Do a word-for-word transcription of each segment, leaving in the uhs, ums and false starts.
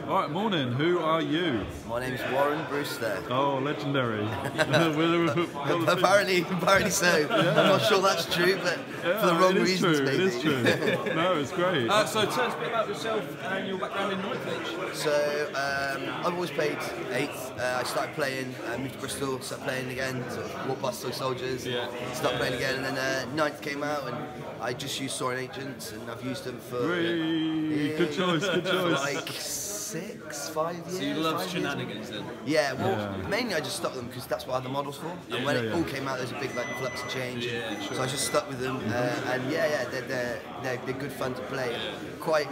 Right, morning. Who are you? My name's Warren Brewster. Oh, legendary. apparently, apparently so. Yeah. I'm not sure that's true, but yeah, for the wrong it is reasons, true. maybe. It is true. No, it's great. Uh, so tell us a bit about yourself and your background in Knightsbridge. So um, I've always played eighth. Uh, I started playing, uh, moved to Bristol, started playing again, sort of walk past toy soldiers, yeah. started playing again, and then uh, ninth came out, and I just used Soaring Agents, and I've used them for Whee! yeah, Good choice, good choice. like six, five years. So you love five shenanigans years. then? Yeah, well, Yeah. mainly I just stuck with them because that's what I had the models for. Yeah. And when Yeah, it yeah. all came out, there was a big like flux and change. Yeah, sure. So I just stuck with them, uh, and yeah, yeah, they're, they're they're they're good fun to play. Yeah. Quite.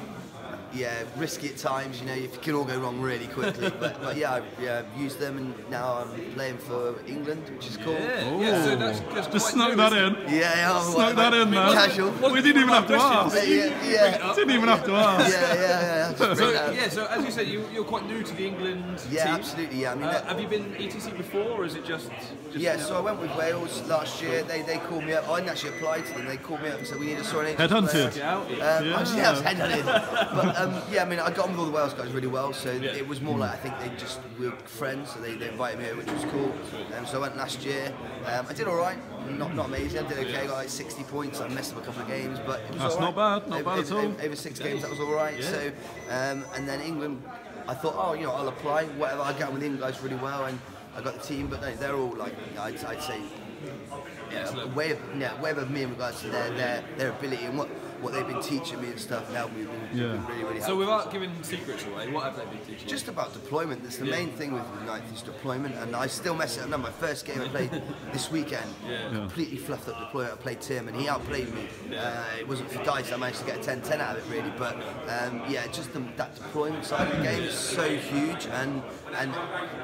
Yeah, risky at times, you know, if it can all go wrong really quickly. but, but yeah, I've yeah, used them, and now I'm playing for England, which is cool. Yeah, Oh, yeah, so that's, that's just quite snuck new, that isn't in. it? Yeah, yeah, I'm Snuck that in there. Casual. We didn't even have to ask. Yeah, yeah, yeah. Didn't even have to ask. Yeah, yeah, yeah. Just So, bring that up. yeah, so as you said, you, you're quite new to the England Yeah, team. absolutely. Yeah, I mean, Uh, that- have you been E T C before, or is it just... just yeah. you know? So I went with Wales last year. They they called me up. I didn't actually apply to them. They called me up and said we need a Soaring Agents player. Headhunted. Get out. Um, Yeah. I was, yeah, I was headhunted. But um, yeah, I mean, I got on with all the Wales guys really well, so Yeah. it was more like I think they just we were friends, so they, they invited me over, which was cool. Um, so I went last year. Um, I did all right, not not amazing. I did okay. I got like sixty points. I messed up a couple of games, but it was That's all not right. bad, not over, bad at over, all. Over, over six games, that was all right. Yeah. So um, and then England, I thought, oh, you know, I'll apply. Whatever, I get on with the England guys really well, and I got the team. But no, they're all like, I'd, I'd say. Yeah, way of, yeah, way of me in regards to their, their, their ability and what, what they've been teaching me and stuff and helping me have been, Yeah. been really, really So helpful. without giving secrets away, what have they been teaching you? Just about deployment. That's the Yeah. main thing with Ninth is deployment, and I still mess it up. No, my first game I played this weekend, Yeah. completely fluffed up deployment. I played Tim, and he outplayed me. Yeah. Uh, it wasn't for dice. I managed to get a ten ten out of it, really. But um, yeah, just the, that deployment side of the game is so huge, and and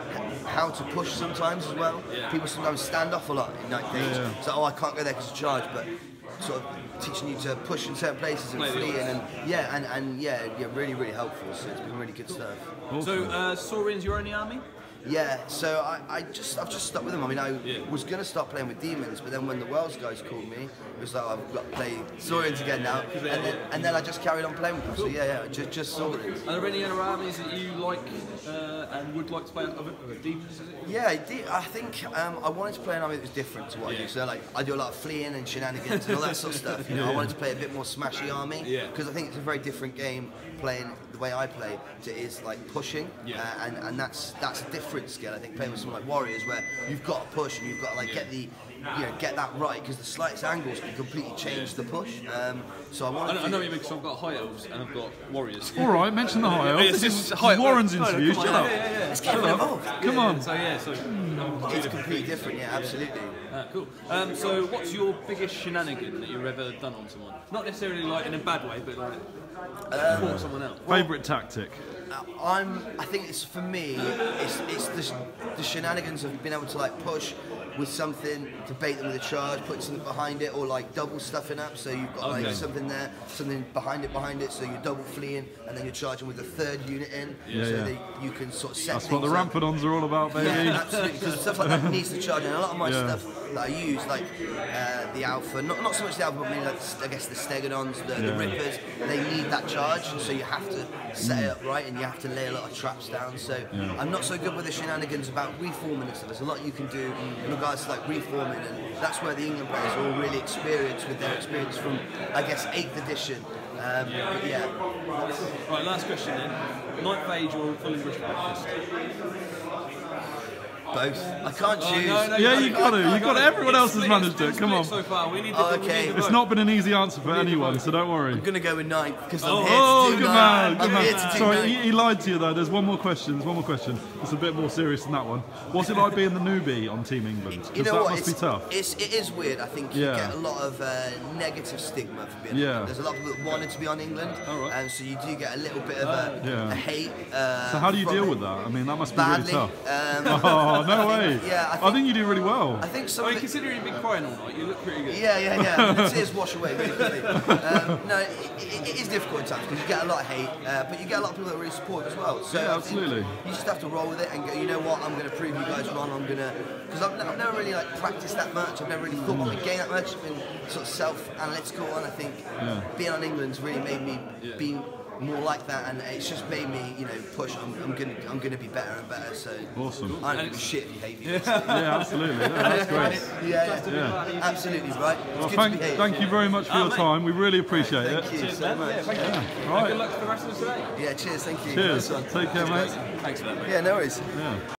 how to push sometimes as well. Yeah. People sometimes stand off a lot in Ninth Age. Yeah. So oh, I can't go there because of charge, but sort of teaching you to push in certain places and Play the flee in, odds. and yeah, and, and yeah, yeah, really, really helpful. So it's been really good stuff. So uh, Saurians, your only army? Yeah, so I, I just I've just stuck with them. I mean, I Yeah. was gonna start playing with demons, but then when the Wells guys called me, it was like I've got to play Saurians again now, and then, and then I just carried on playing with them. So yeah, yeah, just just Saurians. Are there any other armies that you like uh, and would like to play? Other other demons? Is it? Yeah, I, did, I think um, I wanted to play an army that was different to what I Yeah. do. So like I do a lot of fleeing and shenanigans and all that sort of stuff. You know, I wanted to play a bit more smashy army Yeah. because I think it's a very different game playing the way I play to is like pushing, Yeah. uh, and and that's that's a different skill. I think playing with someone like Warriors where you've got to push and you've got to like get the you know get that right because the slightest angles can completely change the push. Um, so I I wanted know, to. I know what you mean, because I've got high elves and I've got warriors. All right, mention the high elf. It's This just is high- Warren's no, no, interview. come on, Shut yeah, up. yeah, yeah. Let's get involved. Come Yeah, on. So yeah, so It's completely different, yeah, absolutely. Ah, cool. Um, so what's your biggest shenanigan that you've ever done on someone? Not necessarily like in a bad way, but like fought someone else. Favourite tactic? Uh, I'm. I think it's for me. It's it's the, sh- the shenanigans of being able to like push with something to bait them with a charge, put something behind it, or like double stuffing up. So you've got Okay. like something there, something behind it, behind it. So you're double fleeing, and then you're charging with a third unit in, Yeah, so yeah. that you can sort of set. That's what the things up. Rampedons are all about, baby. Yeah, absolutely. Because stuff like that needs to charge, and a lot of my Yeah. stuff that I use, like uh, the Alpha, not not so much the Alpha, but mainly like I guess the Stegodons, the, the Yeah. Rippers, they need that charge, and so you have to set it up right, and you have to lay a lot of traps down. So I'm not so good with the shenanigans about reforming and stuff. There's a lot you can do in regards to like reforming, and that's where the England players are all really experienced with their experience from, I guess, eighth edition. Um, but yeah. Right, last question then. Ninth age or full English breakfast? Both. I can't Oh, choose. no, no, Yeah, no, you no, got no, it. no, You got no. it. Everyone It's else has split, managed it's it. Come split on. So far, we need to, Oh, we need okay. to It's vote. not been an easy answer for need to anyone, vote. so don't worry. I'm gonna go with ninth because I'm Oh, here Oh, to do good ninth. man, I'm good here man. to do Sorry, ninth. he, he lied to you though. There's one more question. There's one more question. It's a bit more serious than that one. What's it like being the newbie on Team England? You Because know that what? must It's, be tough. It's, it is weird. I think you Yeah. get a lot of uh, negative stigma for being Yeah. on England. There's a lot of people that wanted to be on England, All right. and so you do get a little bit of a, Yeah. a hate. Uh, So how do you from deal it. with that? I mean, that must be Badly. really tough. Um, Oh, no way. yeah, I I think- think you do really well. I think some I of mean, it, considering you've been crying all night, you look pretty good. yeah, yeah, yeah. The tears wash away really quickly. Um, no, it, it, it is difficult at times because you get a lot of hate, uh, but you get a lot of people that really support as well. So Yeah, I think absolutely. You just have to roll with it and go. You know what? I'm going to prove you guys wrong. I'm going to because I've, I've never really like practiced that much. I've never really thought about the game that much. I've been sort of self-analytical, and I think Yeah. being on England's really made me Yeah. be more like that, and it's just made me, you know, push. I'm, I'm gonna, I'm gonna be better and better. So Awesome. I don't give a shit if you hate me. Yeah, absolutely. Yeah, that's great. Yeah, Yeah. absolutely right. It's Well, good thank, to be here. thank you very much for Oh, your mate. time. We really appreciate Thank it. you Cheers, so man. much. Yeah, thank you. Yeah. And good Right. luck for the rest of the today. Yeah, cheers. Thank you. Cheers. Nice one. Take care, Cheers, mate. guys. Thanks for that, mate. Yeah, no worries. Yeah.